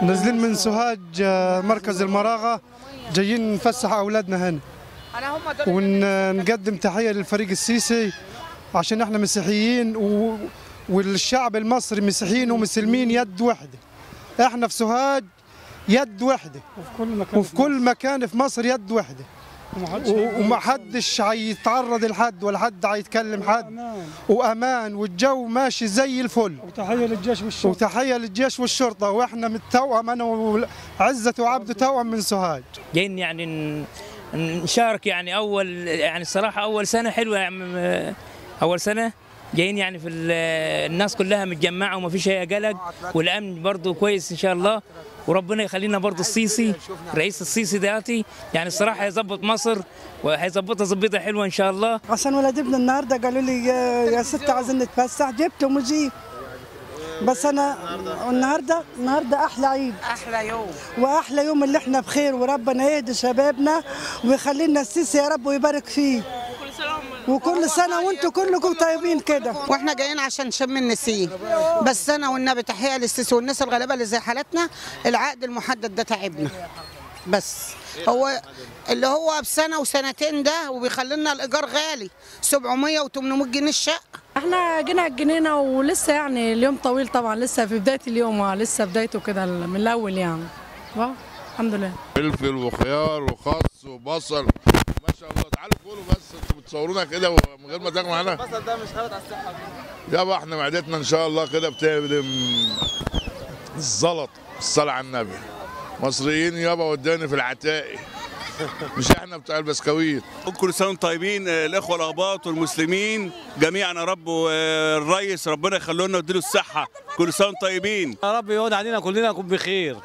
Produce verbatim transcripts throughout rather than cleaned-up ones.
نازلين من سوهاج مركز المراغة، جايين نفسح أولادنا هنا ونقدم تحية للفريق السيسي عشان احنا مسيحيين و... والشعب المصري مسيحيين ومسلمين يد واحدة. احنا في سوهاج يد واحدة وفي كل مكان, وفي كل مكان في مصر يد واحدة، ومحدش هيتعرض لحد ولا حد هيتكلم حد، وامان والجو ماشي زي الفل. وتحيه للجيش والشرطه وتحيه للجيش والشرطه واحنا متوأم انا وعزة وعبده توأم من سوهاج. جايين يعني نشارك يعني اول يعني الصراحه اول سنه حلوه يعني اول سنه جايين يعني في الناس كلها متجمعه وما فيش اي قلق، والامن برضه كويس ان شاء الله، وربنا يخلينا برضه السيسي رئيس السيسي دلوقتي يعني الصراحه هيظبط مصر وهيظبطها ظبطه حلوه ان شاء الله. عشان ولاد ابني النهارده قالوا لي يا ست عايزين نتفسح، جبتهم وجيت. بس انا النهارده النهارده احلى عيد، احلى يوم واحلى يوم اللي احنا بخير، وربنا يهدي شبابنا ويخلي لنا السيسي يا رب ويبارك فيه. وكل سنه وانتم كلكم طيبين كده. واحنا جايين عشان نشم النسيم، بس انا والنبي تحيه للسيسي والناس الغلابه اللي زي حالتنا. العقد المحدد ده تعبنا، بس هو اللي هو بسنه وسنتين ده، وبيخلي لنا الايجار غالي سبعمية وتمنمية جنيه الشقه. احنا جينا الجنينه ولسه يعني اليوم طويل طبعا، لسه في بدايه اليوم، لسه بدايته كده من الاول يعني. الحمد لله. فلفل وخيار وخس وبصل ما شاء الله. تعالوا كلوا بس، انتوا بتصورونا كده من غير ما تاكلوا معانا. البصل ده مش غلط على الصحه يابا احنا معدتنا ان شاء الله كده بتهدم الزلط. الصلاة على النبي. مصريين يابا وداني في العتاقي، مش احنا بتاع البسكويت. كل سنه وانتم طيبين الاخوه الاقباط والمسلمين جميعا يا رب، والريس ربنا يخليه لنا ويديله الصحه. كل سنه وانتم طيبين، يا رب يعود علينا كلنا نكون بخير.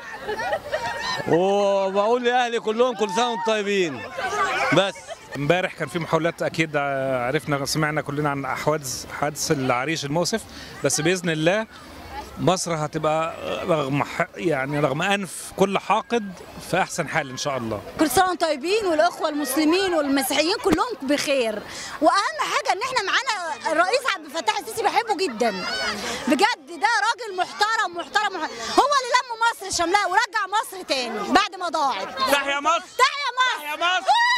وبقول لاهلي كلهم كل سنه وانتم طيبين. بس امبارح كان في محاولات، اكيد عرفنا سمعنا كلنا عن حوادث حادث العريش المؤسف، بس باذن الله مصر هتبقى رغم يعني رغم انف كل حاقد في احسن حال ان شاء الله. كل سنه وانتم طيبين، والاخوه المسلمين والمسيحيين كلهم بخير، واهم حاجه ان احنا معانا الرئيس عبد الفتاح السيسي، بحبه جدا بجد. ده راجل محترم محترم، هو اللي لم مصر شملها ورجع مصر تاني بعد ما ضاعت. تحيا مصر، تحيا مصر، تحيا مصر.